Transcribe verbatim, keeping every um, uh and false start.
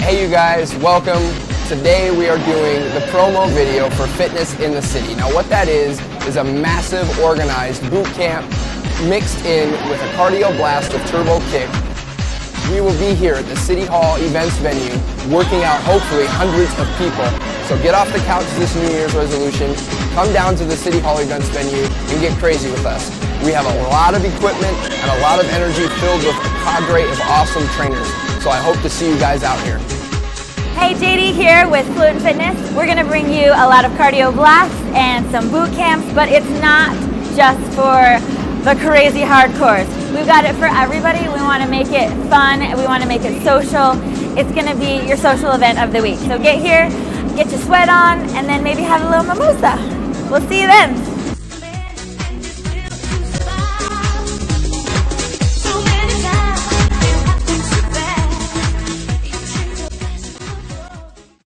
Hey you guys, welcome. Today we are doing the promo video for Fitness in the City. Now what that is, is a massive organized boot camp mixed in with a cardio blast of turbo kick. We will be here at the City Hall events venue working out hopefully hundreds of people. So get off the couch this New Year's resolution, come down to the City Hall events venue and get crazy with us. We have a lot of equipment and a lot of energy filled with a cadre of awesome trainers. So I hope to see you guys out here. Hey, J D here with Fluent Fitness. We're going to bring you a lot of cardio blasts and some boot camps, but it's not just for the crazy hardcores. We've got it for everybody. We want to make it fun. We want to make it social. It's going to be your social event of the week. So get here, get your sweat on, and then maybe have a little mimosa. We'll see you then.